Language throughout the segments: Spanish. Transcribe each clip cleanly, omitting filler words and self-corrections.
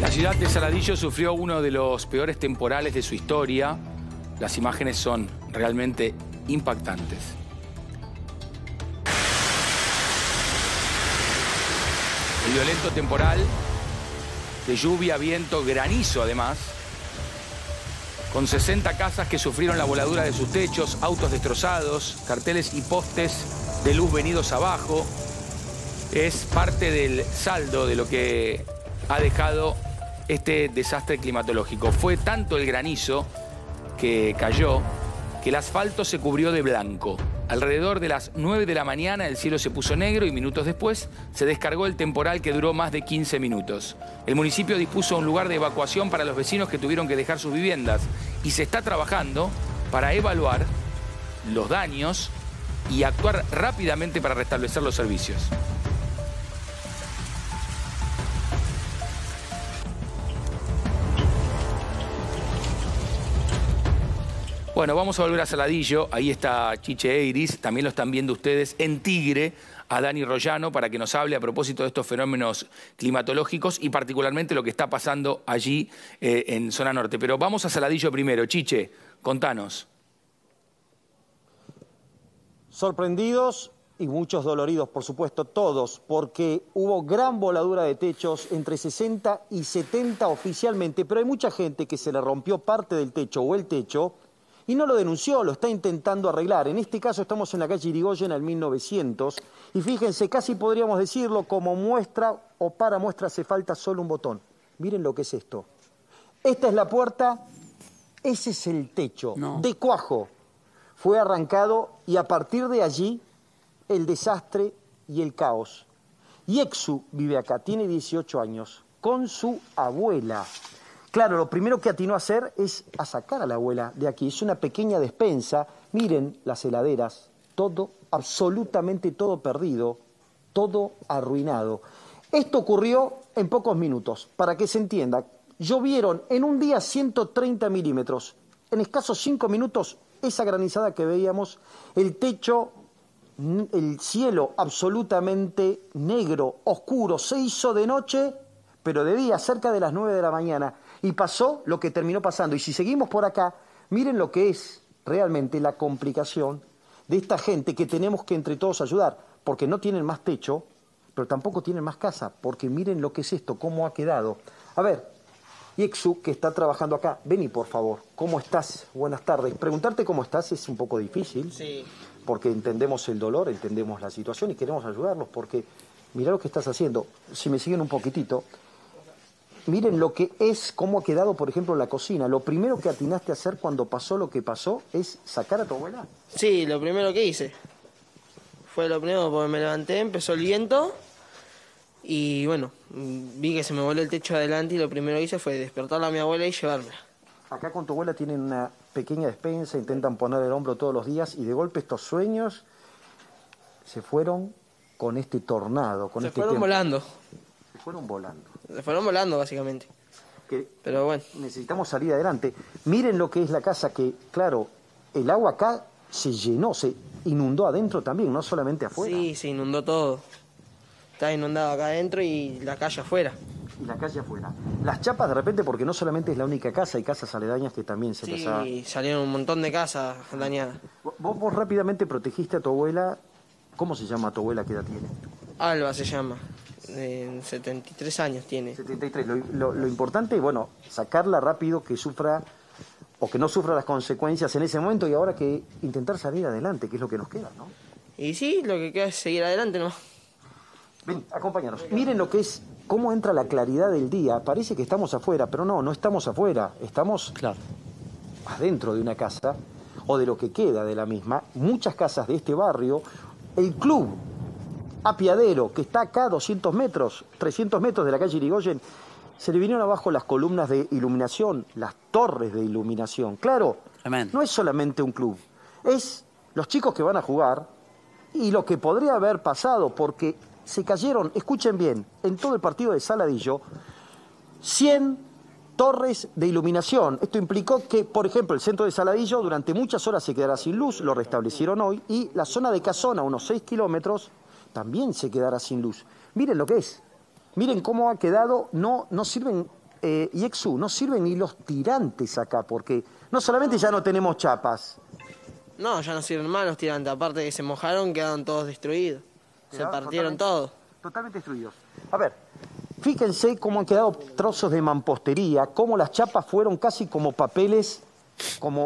La ciudad de Saladillo sufrió uno de los peores temporales de su historia. Las imágenes son realmente impactantes. El violento temporal de lluvia, viento, granizo además, con 60 casas que sufrieron la voladura de sus techos, autos destrozados, carteles y postes de luz venidos abajo. Es parte del saldo de lo que ha dejado este desastre climatológico. Fue tanto el granizo que cayó que el asfalto se cubrió de blanco. Alrededor de las 9 de la mañana el cielo se puso negro y minutos después se descargó el temporal que duró más de 15 minutos. El municipio dispuso un lugar de evacuación para los vecinos que tuvieron que dejar sus viviendas y se está trabajando para evaluar los daños y actuar rápidamente para restablecer los servicios. Bueno, vamos a volver a Saladillo. Ahí está Chiche Eiris. También lo están viendo ustedes en Tigre, a Dani Royano, para que nos hable a propósito de estos fenómenos climatológicos y particularmente lo que está pasando allí en zona norte. Pero vamos a Saladillo primero. Chiche, contanos. Sorprendidos y muchos doloridos, por supuesto, todos, porque hubo gran voladura de techos, entre 60 y 70 oficialmente, pero hay mucha gente que se le rompió parte del techo o el techo y no lo denunció, lo está intentando arreglar. En este caso estamos en la calle Irigoyen al 1900 y fíjense, casi podríamos decirlo como muestra o para muestra hace falta solo un botón. Miren lo que es esto. Esta es la puerta, ese es el techo de cuajo. Fue arrancado y a partir de allí el desastre y el caos. Yexu vive acá, tiene 18 años, con su abuela. Claro, lo primero que atinó a hacer es a sacar a la abuela de aquí. Es una pequeña despensa. Miren las heladeras, todo, absolutamente todo perdido, todo arruinado. Esto ocurrió en pocos minutos. Para que se entienda, llovieron en un día 130 milímetros. En escasos 5 minutos, esa granizada que veíamos, el techo, el cielo absolutamente negro, oscuro, se hizo de noche, pero de día, cerca de las 9 de la mañana. Y pasó lo que terminó pasando. Y si seguimos por acá, miren lo que es realmente la complicación de esta gente que tenemos que entre todos ayudar, porque no tienen más techo, pero tampoco tienen más casa, porque miren lo que es esto, cómo ha quedado. A ver, Yexu, que está trabajando acá, vení por favor, ¿cómo estás? Buenas tardes. Preguntarte cómo estás es un poco difícil, sí, porque entendemos el dolor, entendemos la situación y queremos ayudarlos, porque mirá lo que estás haciendo. Si me siguen un poquitito, miren lo que es, cómo ha quedado, por ejemplo, la cocina. Lo primero que atinaste a hacer cuando pasó lo que pasó es sacar a tu abuela. Sí, lo primero que hice. Fue lo primero, porque me levanté, empezó el viento y bueno, vi que se me voló el techo adelante y lo primero que hice fue despertarla a mi abuela y llevármela. Acá con tu abuela tienen una pequeña despensa, intentan poner el hombro todos los días y de golpe estos sueños se fueron con este tornado, con este fueron volando. Se fueron volando. Se fueron volando, básicamente. Pero bueno. Necesitamos salir adelante. Miren lo que es la casa, que, claro, el agua acá se llenó, se inundó adentro también, no solamente afuera. Sí, se inundó todo. Está inundado acá adentro y la calle afuera. Y la calle afuera. Las chapas de repente, porque no solamente es la única casa, hay casas aledañas que también se les ha... Sí, salieron un montón de casas dañadas. Vos rápidamente protegiste a tu abuela. ¿Cómo se llama tu abuela? ¿Qué edad tiene? Alba se llama. 73 años tiene. 73. Lo importante, bueno, sacarla rápido, que sufra o que no sufra las consecuencias en ese momento y ahora que intentar salir adelante, que es lo que nos queda, ¿no? Y sí, lo que queda es seguir adelante, ¿no? Ven, acompáñanos. Miren lo que es, cómo entra la claridad del día. Parece que estamos afuera, pero no estamos afuera. Estamos adentro de una casa o de lo que queda de la misma. Muchas casas de este barrio. El club Apiadero, que está acá a 200 metros, 300 metros de la calle Irigoyen, se le vinieron abajo las columnas de iluminación, las torres de iluminación. Claro, no es solamente un club, es los chicos que van a jugar y lo que podría haber pasado, porque se cayeron, escuchen bien, en todo el partido de Saladillo, 100 torres de iluminación. Esto implicó que, por ejemplo, el centro de Saladillo durante muchas horas se quedará sin luz, lo restablecieron hoy, y la zona de Casona, unos 6 kilómetros, también se quedará sin luz. Miren lo que es. Miren cómo ha quedado, no sirven Yexu, no sirven ni los tirantes acá, porque no solamente ya no tenemos chapas. No, ya no sirven más los tirantes. Aparte de que se mojaron, quedaron todos destruidos. Se partieron todos. Totalmente destruidos. A ver, fíjense cómo han quedado trozos de mampostería, cómo las chapas fueron casi como como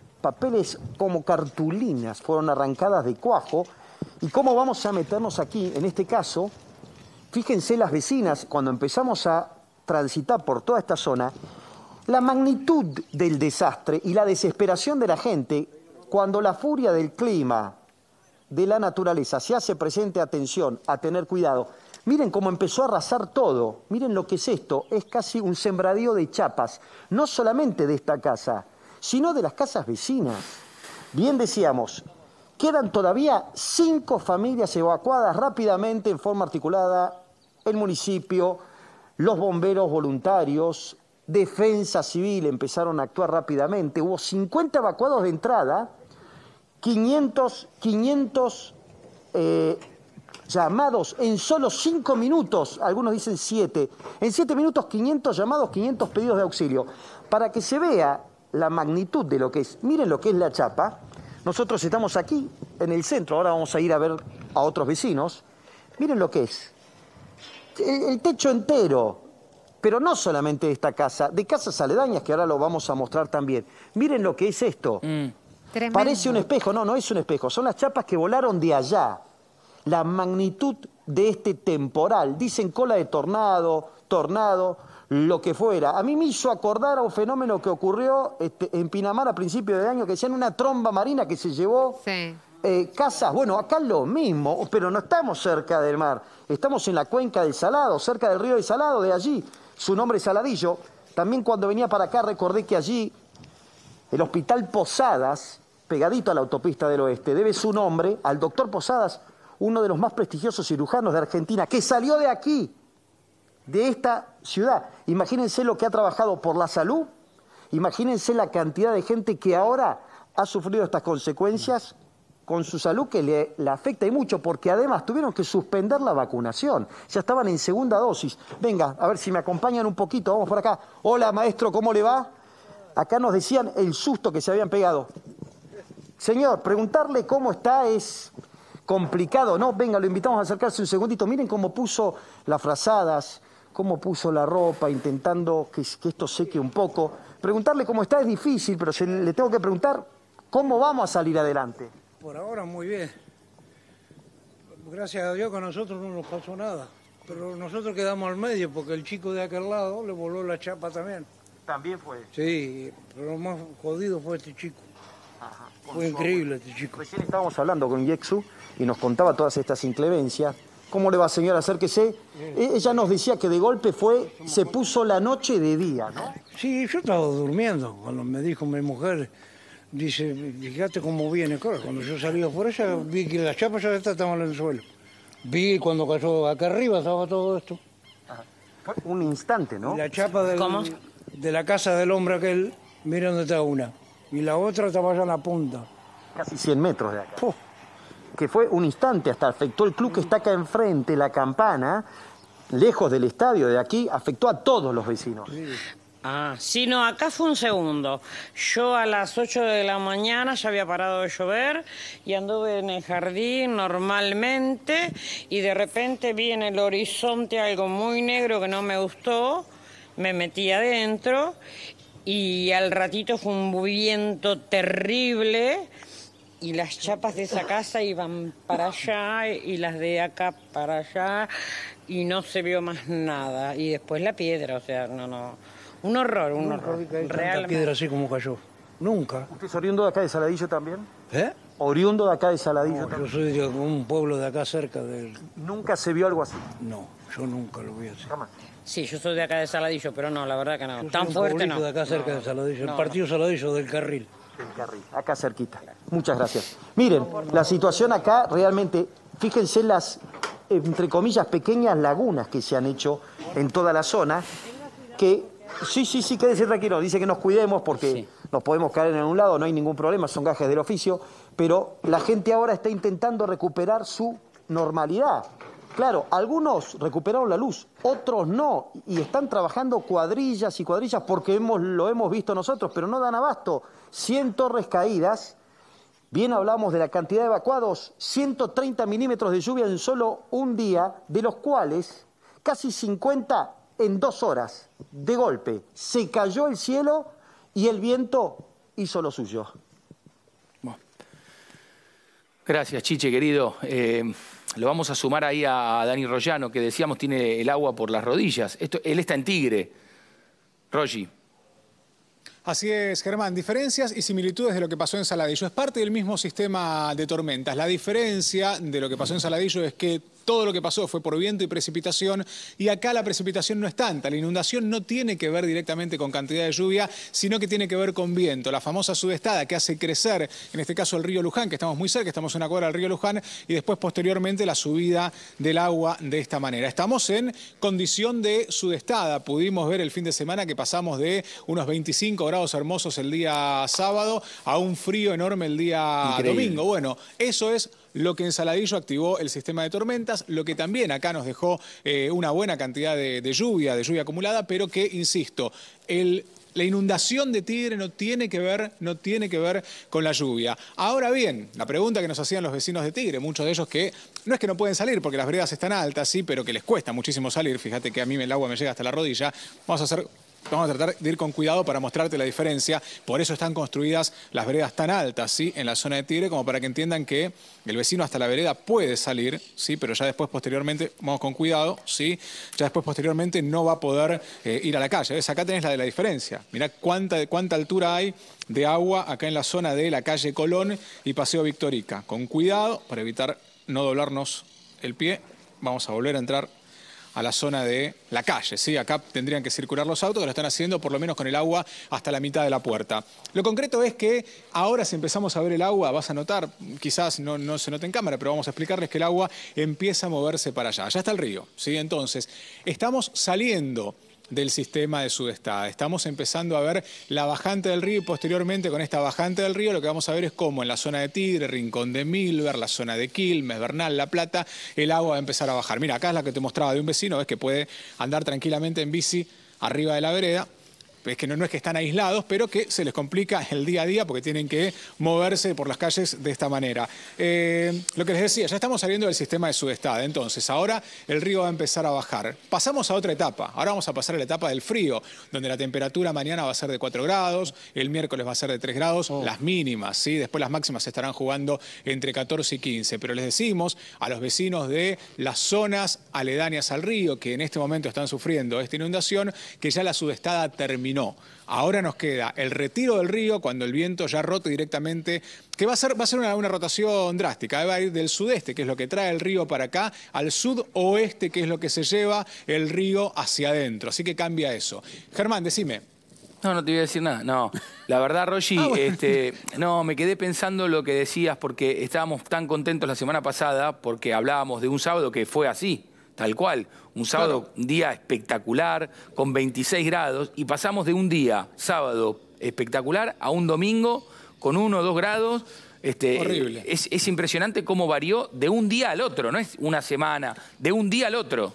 cartulinas, fueron arrancadas de cuajo. Y cómo vamos a meternos aquí, en este caso, fíjense las vecinas, cuando empezamos a transitar por toda esta zona, la magnitud del desastre y la desesperación de la gente, cuando la furia del clima, de la naturaleza, se hace presente, atención, a tener cuidado. Miren cómo empezó a arrasar todo, miren lo que es esto, es casi un sembradío de chapas, no solamente de esta casa, sino de las casas vecinas. Bien decíamos, quedan todavía 5 familias evacuadas rápidamente en forma articulada, el municipio, los bomberos voluntarios, Defensa Civil empezaron a actuar rápidamente, hubo 50 evacuados de entrada, 500 llamados en solo 5 minutos, algunos dicen 7, en 7 minutos 500 llamados, 500 pedidos de auxilio. Para que se vea la magnitud de lo que es, miren lo que es la chapa, nosotros estamos aquí en el centro, ahora vamos a ir a ver a otros vecinos, miren lo que es, el techo entero, pero no solamente de esta casa, de casas aledañas que ahora lo vamos a mostrar también. Miren lo que es esto. Tremendo. Parece un espejo, no es un espejo, son las chapas que volaron de allá. La magnitud de este temporal, dicen cola de tornado, lo que fuera. A mí me hizo acordar a un fenómeno que ocurrió en Pinamar a principios de año, que decían una tromba marina que se llevó casas. Bueno, acá lo mismo, pero no estamos cerca del mar, estamos en la cuenca del Salado, cerca del río del Salado, de allí, su nombre es Saladillo. También cuando venía para acá recordé que allí el Hospital Posadas, pegadito a la autopista del Oeste, debe su nombre al doctor Posadas, uno de los más prestigiosos cirujanos de Argentina, que salió de aquí, de esta ciudad. Imagínense lo que ha trabajado por la salud, imagínense la cantidad de gente que ahora ha sufrido estas consecuencias con su salud que le afecta y mucho, porque además tuvieron que suspender la vacunación, ya estaban en segunda dosis. Venga, a ver si me acompañan un poquito, vamos por acá. Hola maestro, ¿cómo le va? Acá nos decían el susto que se habían pegado. Señor, preguntarle cómo está es complicado, ¿no? Venga, lo invitamos a acercarse un segundito. Miren cómo puso las frazadas, cómo puso la ropa, intentando que esto seque un poco. Preguntarle cómo está es difícil, pero le tengo que preguntar cómo vamos a salir adelante. Por ahora muy bien. Gracias a Dios que a nosotros no nos pasó nada. Pero nosotros quedamos al medio porque el chico de aquel lado le voló la chapa también. También fue. Sí, pero lo más jodido fue este chico. Ajá, fue increíble este chico. Recién estábamos hablando con Yexu y nos contaba todas estas inclemencias. ¿Cómo le va, señora? Acérquese. Ella nos decía que de golpe se puso la noche de día, ¿no? Sí, yo estaba durmiendo cuando me dijo mi mujer, dice, fíjate cómo viene. Claro, cuando yo salí por ella vi que las chapas ya estaban en el suelo. Vi cuando cayó acá arriba estaba todo esto. Ajá. Fue un instante, ¿no? Y la chapa de la casa del hombre aquel, mira dónde está una. Y la otra estaba allá en la punta. Casi 100 metros de acá. Que fue un instante, hasta afectó el club que está acá enfrente, la Campana, lejos del estadio de aquí, afectó a todos los vecinos. Sí, no, acá fue un segundo. Yo a las 8 de la mañana ya había parado de llover y anduve en el jardín normalmente y de repente vi en el horizonte algo muy negro que no me gustó, me metí adentro y al ratito fue un viento terrible y las chapas de esa casa iban para allá y las de acá para allá y no se vio más nada. Y después la piedra, o sea, no. Un horror, un horror. Realmente. Piedra así como cayó. Nunca. ¿Usted es oriundo de acá de Saladillo también? ¿Eh? ¿Oriundo de acá de Saladillo No, también? yo soy de un pueblo de acá cerca del... ¿Nunca se vio algo así? No, yo nunca lo vi así. Jamás. Sí, yo soy de acá de Saladillo, pero no, la verdad que no. Yo Tan soy un fuerte pueblito no. de acá cerca de Saladillo, el partido Saladillo del Carril. El Carril, acá cerquita. Muchas gracias. Miren, la situación acá realmente, fíjense las, entre comillas, pequeñas lagunas que se han hecho en toda la zona, que... Sí, quédese tranquilo, dice que nos cuidemos porque nos podemos caer en un lado, no hay ningún problema, son gajes del oficio, pero la gente ahora está intentando recuperar su normalidad. Claro, algunos recuperaron la luz, otros no, y están trabajando cuadrillas y cuadrillas porque lo hemos visto nosotros, pero no dan abasto. 100 torres caídas, bien hablamos de la cantidad de evacuados, 130 milímetros de lluvia en solo un día, de los cuales casi 50 en 2 horas, de golpe. Se cayó el cielo y el viento hizo lo suyo. Bueno. Gracias, Chiche, querido. Lo vamos a sumar ahí a Dani Royano, que decíamos tiene el agua por las rodillas. Él está en Tigre. Rogi. Así es, Germán. Diferencias y similitudes de lo que pasó en Saladillo. Es parte del mismo sistema de tormentas. La diferencia de lo que pasó en Saladillo es que todo lo que pasó fue por viento y precipitación, y acá la precipitación no es tanta. La inundación no tiene que ver directamente con cantidad de lluvia, sino que tiene que ver con viento. La famosa sudestada que hace crecer, en este caso el río Luján, que estamos muy cerca, estamos en una cuadra del río Luján, y después posteriormente la subida del agua de esta manera. Estamos en condición de sudestada. Pudimos ver el fin de semana que pasamos de unos 25 grados hermosos el día sábado a un frío enorme el día domingo. Bueno, eso es lo que en Saladillo activó el sistema de tormentas, lo que también acá nos dejó una buena cantidad de lluvia acumulada, pero que, insisto, la inundación de Tigre no tiene que ver con la lluvia. Ahora bien, la pregunta que nos hacían los vecinos de Tigre, muchos de ellos que no es que no pueden salir porque las veredas están altas, sí, pero que les cuesta muchísimo salir. Fíjate que a mí el agua me llega hasta la rodilla. Vamos a tratar de ir con cuidado para mostrarte la diferencia. Por eso están construidas las veredas tan altas, ¿sí?, en la zona de Tigre, como para que entiendan que el vecino hasta la vereda puede salir, ¿sí?, pero ya después posteriormente, vamos con cuidado, ¿sí?, ya después posteriormente no va a poder ir a la calle. ¿Ves? Acá tenés la de la diferencia. Mirá cuánta altura hay de agua acá en la zona de la calle Colón y Paseo Victorica. Con cuidado para evitar no doblarnos el pie. Vamos a volver a entrar a la zona de la calle, ¿sí? Acá tendrían que circular los autos, que lo están haciendo por lo menos con el agua hasta la mitad de la puerta. Lo concreto es que ahora si empezamos a ver el agua, vas a notar, quizás no se note en cámara, pero vamos a explicarles que el agua empieza a moverse para allá. Allá está el río, ¿sí? Entonces, estamos saliendo del sistema de sudestada. Estamos empezando a ver la bajante del río y posteriormente con esta bajante del río lo que vamos a ver es cómo en la zona de Tigre, Rincón de Milver, la zona de Quilmes, Bernal, La Plata, el agua va a empezar a bajar. Mira, acá es la que te mostraba de un vecino, ves que puede andar tranquilamente en bici arriba de la vereda. Es que no es que están aislados, pero que se les complica el día a día porque tienen que moverse por las calles de esta manera. Lo que les decía, ya estamos saliendo del sistema de sudestada, entonces ahora el río va a empezar a bajar. Pasamos a otra etapa, ahora vamos a pasar a la etapa del frío, donde la temperatura mañana va a ser de 4 grados, el miércoles va a ser de 3 grados, las mínimas, ¿sí? Después las máximas se estarán jugando entre 14 y 15, pero les decimos a los vecinos de las zonas aledañas al río, que en este momento están sufriendo esta inundación, que ya la sudestada terminó. Ahora nos queda el retiro del río cuando el viento ya rote directamente, que va a ser una rotación drástica, va a ir del sudeste, que es lo que trae el río para acá, al sudoeste, que es lo que se lleva el río hacia adentro. Así que cambia eso. Germán, decime. No te voy a decir nada. No, la verdad, Rogi, no, me quedé pensando lo que decías porque estábamos tan contentos la semana pasada porque hablábamos de un sábado que fue así. Tal cual, un sábado, claro, un día espectacular, con 26 grados, y pasamos de un día, sábado, espectacular, a un domingo con 1 o 2 grados. Horrible. Es impresionante cómo varió de un día al otro, no es una semana, de un día al otro.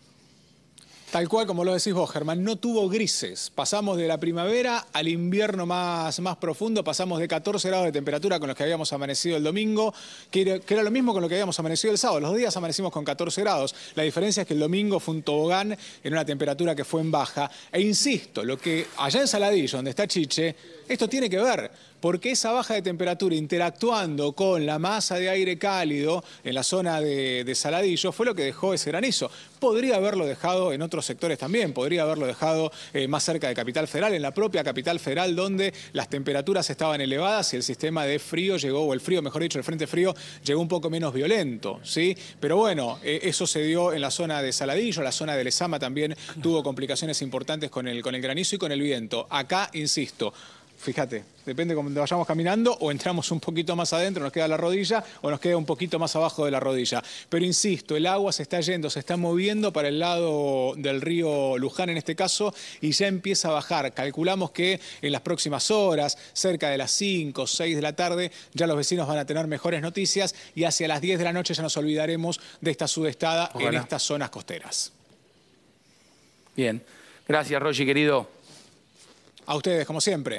Tal cual como lo decís vos, Germán, no tuvo grises. Pasamos de la primavera al invierno más profundo, pasamos de 14 grados de temperatura con los que habíamos amanecido el domingo, que era lo mismo con lo que habíamos amanecido el sábado. Los 2 días amanecimos con 14 grados. La diferencia es que el domingo fue un tobogán en una temperatura que fue en baja. E insisto, lo que allá en Saladillo, donde está Chiche, esto tiene que ver, porque esa baja de temperatura interactuando con la masa de aire cálido en la zona de Saladillo fue lo que dejó ese granizo. Podría haberlo dejado en otros sectores también, podría haberlo dejado más cerca de Capital Federal, en la propia Capital Federal, donde las temperaturas estaban elevadas y el sistema de frío llegó, o el frío, mejor dicho, el frente frío llegó un poco menos violento, ¿sí? Pero bueno, eso se dio en la zona de Saladillo, la zona de Lezama también tuvo complicaciones importantes con el granizo y con el viento. Acá, insisto, Fíjate, depende cómo vayamos caminando, o entramos un poquito más adentro, nos queda la rodilla, o nos queda un poquito más abajo de la rodilla. Pero insisto, el agua se está yendo, se está moviendo para el lado del río Luján en este caso, y ya empieza a bajar. Calculamos que en las próximas horas, cerca de las 5 o 6 de la tarde, ya los vecinos van a tener mejores noticias, y hacia las 10 de la noche ya nos olvidaremos de esta sudestada en estas zonas costeras. Bien. Gracias, Rogi, querido. A ustedes, como siempre.